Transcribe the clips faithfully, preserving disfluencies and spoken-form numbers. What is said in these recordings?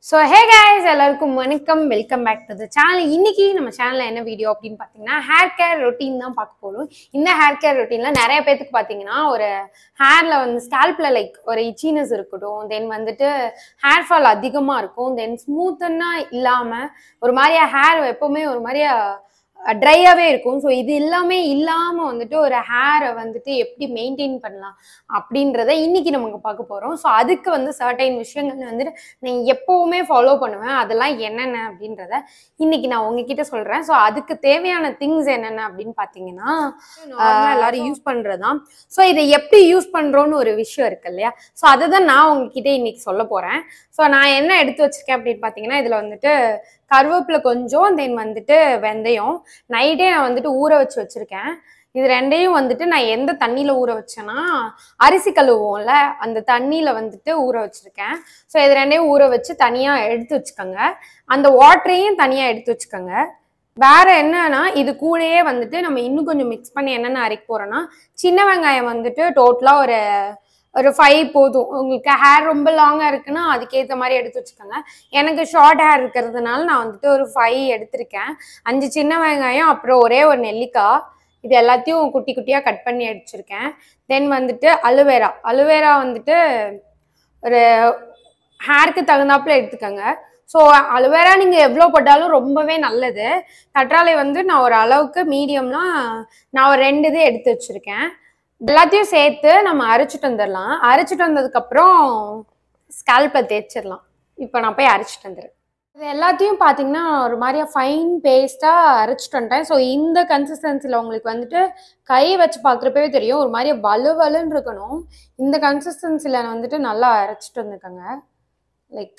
So hey guys, எல்லாருக்கும் வணக்கம். Welcome back to the channel. இன்னைக்கு நம்ம சேனல்ல என்ன வீடியோ அப்படின்னு பாத்தீங்கன்னா ஹேர் கேர் ரொட்டீன் தான் பார்க்க போறோம். இந்த ஹேர் கேர் ரொட்டீன்ல நிறைய பேருக்கு பாத்தீங்கன்னா ஒரு ஹேர்ல வந்து ஸ்கேல்ப்ல லைக் ஒரு இச்சினஸ் இருக்கட்டும், தென் வந்துட்டு ஹேர் ஃபால் அதிகமா இருக்கும், தென் ஸ்மூத்தனா இல்லாம ஒரு மாதிரியா ஹேர் எப்பவுமே ஒரு மாதிரியா ட்ரையாவே இருக்கும். ஸோ இது எல்லாமே இல்லாம வந்துட்டு ஒரு ஹேரை வந்துட்டு எப்படி மெயின்டைன் பண்ணலாம் அப்படின்றத இன்னைக்கு நமக்கு பார்க்க போறோம். ஸோ அதுக்கு வந்து சர்டைன் விஷயங்கள் வந்துட்டு நான் எப்பவுமே ஃபாலோ பண்ணுவேன். அதெல்லாம் என்னென்ன அப்படின்றத இன்னைக்கு நான் உங்ககிட்ட சொல்றேன். ஸோ அதுக்கு தேவையான திங்ஸ் என்னென்ன அப்படின்னு பார்த்தீங்கன்னா எல்லாரும் யூஸ் பண்றதுதான். ஸோ இதை எப்படி யூஸ் பண்றோம்னு ஒரு விஷயம் இருக்கு இல்லையா? ஸோ அதை தான் நான் உங்ககிட்ட இன்னைக்கு சொல்ல போறேன். ஸோ நான் என்ன எடுத்து வச்சிருக்கேன் அப்படின்னு பார்த்தீங்கன்னா, இதுல வந்துட்டு கருவேப்பிலை கொஞ்சம், தென் வந்துட்டு வெந்தயம் நைட்டே நான் வந்துட்டு ஊற வச்சு வச்சிருக்கேன். இது ரெண்டையும் வந்துட்டு நான் எந்த தண்ணியில ஊற வச்சேன்னா, அரிசி கழுவுவோம்ல அந்த தண்ணியில வந்துட்டு ஊற வச்சிருக்கேன். ஸோ இது ரெண்டையும் ஊற வச்சு தனியா எடுத்து வச்சுக்கோங்க. அந்த வாட்டரையும் தனியா எடுத்து வச்சுக்கோங்க. வேற என்னன்னா, இது கூடயே வந்துட்டு நம்ம இன்னும் கொஞ்சம் மிக்ஸ் பண்ணி என்னென்ன அரைக்க போறோம்னா, சின்ன வெங்காயம் வந்துட்டு டோட்டலா ஒரு ஒரு ஃபைவ் போதும். உங்களுக்கு ஹேர் ரொம்ப லாங்கா இருக்குன்னா அதுக்கேற்ற மாதிரி எடுத்து வச்சுக்கோங்க. எனக்கு ஷார்ட் ஹேர் இருக்கிறதுனால நான் வந்துட்டு ஒரு ஃபைவ் எடுத்திருக்கேன். அஞ்சு சின்ன வெங்காயம், அப்புறம் ஒரே ஒரு நெல்லிக்காய், இது எல்லாத்தையும் குட்டி குட்டியாக கட் பண்ணி அடிச்சிருக்கேன். தென் வந்துட்டு அலுவேரா அலுவேரா வந்துட்டு ஒரு ஹேருக்கு தகுந்தாப்புல எடுத்துக்கோங்க. ஸோ அலுவேரா நீங்கள் எவ்வளோ போட்டாலும் ரொம்பவே நல்லது. கற்றாழை வந்து நான் ஒரு அளவுக்கு மீடியம்னா நான் ஒரு ரெண்டு இது எடுத்து வச்சுருக்கேன். எல்லாத்தையும் சேர்த்து நம்ம அரைச்சிட்டு வந்துடலாம். அரைச்சிட்டு வந்ததுக்கப்புறம் ஸ்கேல்பில் தேய்ச்சிடலாம். இப்போ நான் போய் அரைச்சிட்டு வந்துடுறேன். இது எல்லாத்தையும் பார்த்தீங்கன்னா ஒரு மாதிரியா ஃபைன் பேஸ்ட்டாக அரைச்சிட்டு வந்துட்டேன். ஸோ இந்த கன்சிஸ்டன்சியில் உங்களுக்கு வந்துட்டு கை வச்சு பார்க்குறப்பவே தெரியும் ஒரு மாதிரியா வலுவலுன்னு இருக்கணும். இந்த கன்சிஸ்டன்சியில் வந்துட்டு நல்லா அரைச்சிட்டு வந்துக்கோங்க. லைக்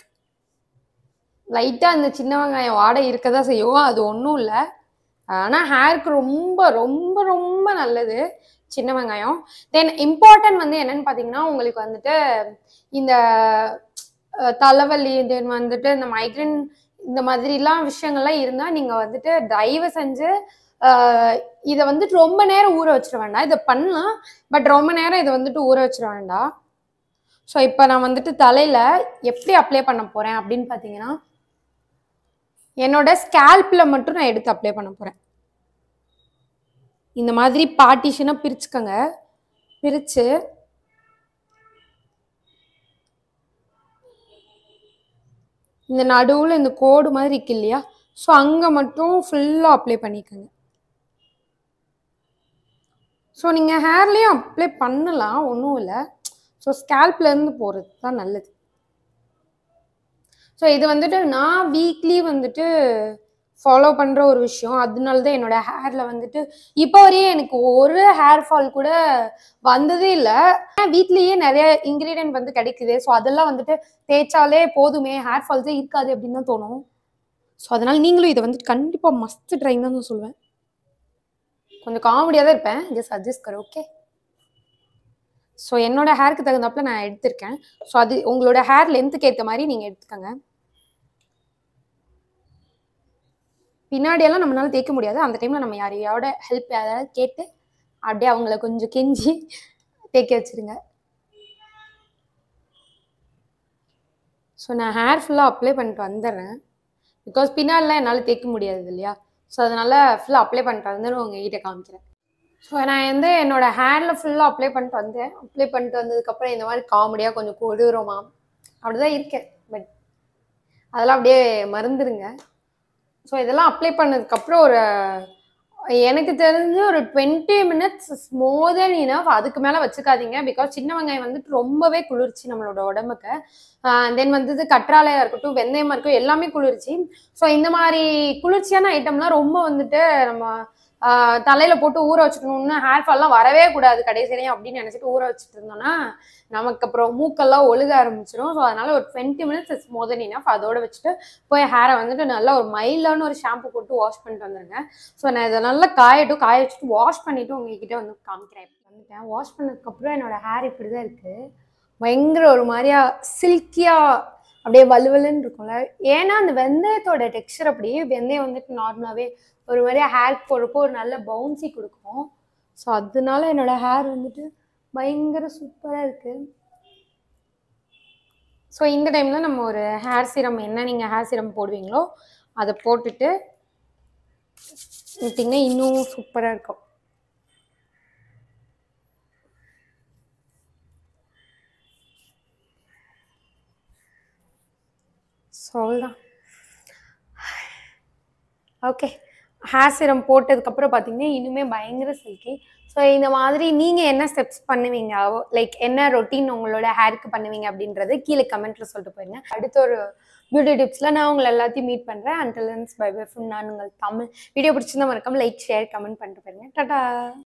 லைட்டாக அந்த சின்ன வெங்காயம் வாடை இருக்க தான் செய்யும், அது ஒன்றும் இல்லை. ஆனால் ஹேருக்கு ரொம்ப ரொம்ப ரொம்ப நல்லது சின்ன வெங்காயம். தென் இம்பார்ட்டன்ட் வந்து என்னன்னு பார்த்தீங்கன்னா, உங்களுக்கு வந்துட்டு இந்த தலைவலி, தென் வந்துட்டு இந்த மைக்ரேன் இந்த மாதிரிலாம் விஷயங்கள்லாம் இருந்தால் நீங்கள் வந்துட்டு தயவு செஞ்சு இதை வந்துட்டு ரொம்ப நேரம் ஊற வச்சிட வேண்டாம். இதை பண்ணலாம், பட் ரொம்ப நேரம் இதை வந்துட்டு ஊற வச்சிட வேண்டாம். ஸோ இப்போ நான் வந்துட்டு தலையில் எப்படி அப்ளை பண்ண போகிறேன் அப்படின்னு பார்த்தீங்கன்னா, என்னோட ஸ்கேல்பில் மட்டும் நான் எடுத்து அப்ளை பண்ண போகிறேன். இந்த மாதிரி பார்ட்டிஷனாக பிரிச்சுக்கோங்க. பிரித்து இந்த நடுவில் இந்த கோடு மாதிரி இருக்கு இல்லையா? ஸோ அங்கே மட்டும் ஃபுல்லாக அப்ளை பண்ணிக்கோங்க. ஸோ நீங்கள் ஹேர்லேயும் அப்ளை பண்ணலாம், ஒன்றும் இல்லை. ஸோ ஸ்கேல்ப்லேருந்து போகிறது தான் நல்லது. ஸோ இது வந்துட்டு நான் வீக்லி வந்துட்டு ஃபாலோ பண்ணுற ஒரு விஷயம். அதனால தான் என்னோட ஹேரில் வந்துட்டு இப்போ வரையும் எனக்கு ஒரு ஹேர் ஃபால் கூட வந்ததே இல்லை. வீட்லேயே நிறைய இன்க்ரீடியன்ட் வந்து கிடைக்குது. ஸோ அதெல்லாம் வந்துட்டு தேய்ச்சாலே போதுமே, ஹேர் ஃபால்ஸே இருக்காது அப்படின்னு தான் தோணும். ஸோ அதனால் நீங்களும் இதை வந்துட்டு கண்டிப்பாக மஸ்ட் ட்ரைன்னு தான் நான் சொல்லுவேன். கொஞ்சம் காமெடியாக தான் இருப்பேன், ஜஸ்ட் அட்ஜஸ்ட் கர், ஓகே? ஸோ என்னோட ஹேருக்கு தகுந்தாப்புல நான் எடுத்திருக்கேன். ஸோ அது உங்களோட ஹேர் லென்த்துக்கு ஏற்ற மாதிரி நீங்கள் எடுத்துக்கோங்க. பின்னாடியெல்லாம் நம்மளால தேய்க்க முடியாது. அந்த டைமில் நம்ம யாரையோட ஹெல்ப் யாராவது கேட்டு அப்படியே அவங்கள கொஞ்சம் கெஞ்சி தேய்க்க வச்சுருங்க. ஸோ நான் ஹேர் ஃபுல்லாக அப்ளை பண்ணிட்டு வந்துடுறேன். பிகாஸ் பின்னாடிலாம் என்னால் தேய்க்க முடியாது இல்லையா? ஸோ அதனால் ஃபுல்லாக அப்ளை பண்ணிட்டு வந்து உங்ககிட்ட காமிக்கிறேன். ஸோ நான் வந்து என்னோடய ஹேரில் ஃபுல்லாக அப்ளை பண்ணிட்டு வந்தேன். அப்ளை பண்ணிட்டு வந்ததுக்கப்புறம் இந்த மாதிரி காமெடியாக கொஞ்சம் கொடூரமா அப்படி தான் இருக்கேன். பட் அதெல்லாம் அப்படியே மறந்துடுங்க. ஸோ இதெல்லாம் அப்ளை பண்ணதுக்கப்புறம் ஒரு எனக்கு தெரிஞ்சு ஒரு twenty minutes more than enough. அதுக்கு மேலே வச்சுக்காதீங்க. பிகாஸ் சின்ன வெங்காயம் வந்துட்டு ரொம்பவே குளிர்ச்சி நம்மளோட உடம்புக்கு. தென் வந்து கற்றாழையாக இருக்கட்டும், வெந்தயமாக இருக்கட்டும், எல்லாமே குளிர்ச்சி. ஸோ இந்த மாதிரி குளிர்ச்சியான ஐட்டம்லாம் ரொம்ப வந்துட்டு நம்ம தலையில் போட்டு ஊற வச்சுக்கணும்னு ஹேர் ஃபால்லாம் வரவே கூடாது கடைசியிலையும் அப்படின்னு நினச்சிட்டு ஊற வச்சுட்டு இருந்தோம்னா நமக்கு அப்புறம் மூக்கெல்லாம் ஒழுக ஆரம்பிச்சிடும். ஸோ அதனால் ஒரு twenty minutes it's more than enough. அதோட வச்சுட்டு போய் ஹேரை வந்துட்டு நல்லா ஒரு மைல்டான ஒரு ஷாம்பு போட்டு வாஷ் பண்ணிட்டு வந்துடுங்க. ஸோ நான் இதை நல்லா காயட்டும், காய வச்சுட்டு வாஷ் பண்ணிவிட்டு உங்ககிட்ட வந்து காமிக்கிறேன். வந்துட்டேன். வாஷ் பண்ணதுக்கப்புறம் என்னோடய ஹேர் இப்படி தான் இருக்குது. பயங்கர ஒரு மாதிரியா சில்கியாக அப்படியே வலுவலுன்னு இருக்கும்ல. ஏன்னா அந்த வெந்தயத்தோட டெக்ஸ்சர் அப்படியே வெந்தயம் வந்துட்டு நார்மலாகவே ஒரு மாதிரியா ஹேர் போடுறப்போ ஒரு நல்ல பவுன்சி கொடுக்கும். ஸோ அதனால என்னோட ஹேர் வந்துட்டு பயங்கர சூப்பராக இருக்குது. ஸோ இந்த டைமில் நம்ம ஒரு ஹேர் சீரம், என்ன நீங்கள் ஹேர் சீரம் போடுவீங்களோ அதை போட்டுட்டு விட்டிங்கன்னா இன்னும் சூப்பராக இருக்கும். சொல்தான். ஓகே, ஹேர் சீரம் போட்டதுக்கப்புறம் பார்த்தீங்கன்னா இன்னுமே பயங்கர சில்கி. ஸோ இந்த மாதிரி நீங்கள் என்ன ஸ்டெப்ஸ் பண்ணுவீங்க, லைக் என்ன ரொட்டீன் உங்களோட ஹேருக்கு பண்ணுவீங்க அப்படின்றது கீழே கமெண்ட்டில் சொல்லிட்டு போயிருங்க. அடுத்த ஒரு பியூட்டி டிப்ஸில் நான் உங்களை எல்லாத்தையும் மீட் பண்ணுறேன். Until then bye bye from நான் உங்கள் தமிழ். வீடியோ பிடிச்சிருந்தா மறக்காம லைக், ஷேர், கமெண்ட் பண்ணிட்டு போயிருங்க. டாடா.